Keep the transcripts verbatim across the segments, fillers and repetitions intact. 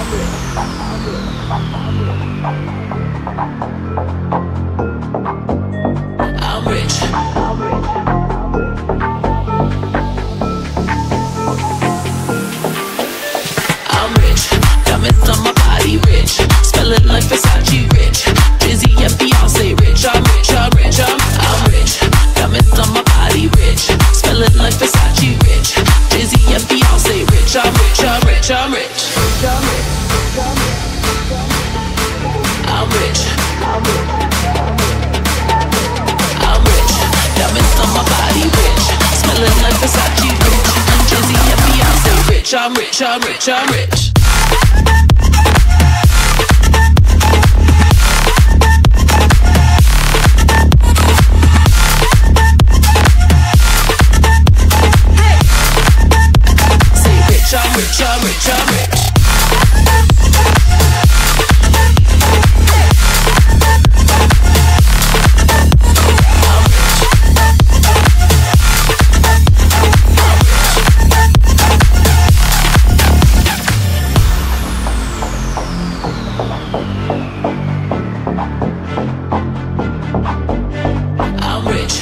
I'm rich. I'm rich. Diamonds on my body rich. Smelling like Versace rich. Jay-Z and Beyonce rich. I'm rich, I'm rich, I'm, I'm rich. Diamonds on my body rich. Smelling like Versace rich. Jay-Z and Beyonce rich. I'm rich, I'm rich, I'm rich. I'm rich. I'm rich. Diamonds on my body rich. Smelling like Versace rich. Jay-Z and Beyonce rich. I'm rich, I'm rich, I'm rich. I'm rich, I'm rich, I'm rich. I'm rich.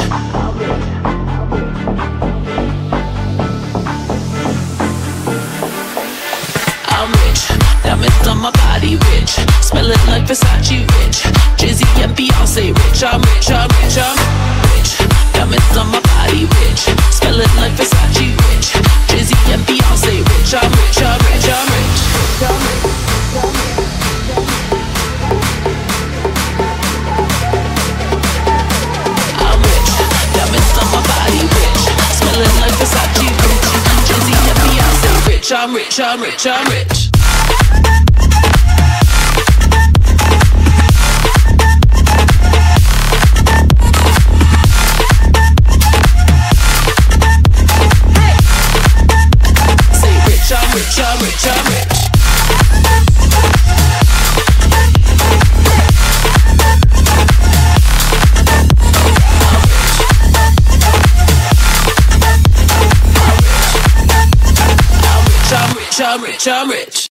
I'm rich. Diamonds on my body rich. Smelling like Versace rich. Jay-Z and Beyonce rich. I'm rich, I'm rich, I'm rich. Diamonds on my body rich. Smelling like Versace rich. Jay-Z and Beyonce rich. I'm rich, I'm rich, I'm rich. I'm rich. Diamonds on my body rich. Smelling like Versace rich. Jay-Z and Beyonce rich. I'm rich, I'm rich, I'm rich. I'm rich, I'm rich, I'm rich. I'm rich, I'm rich, I'm rich.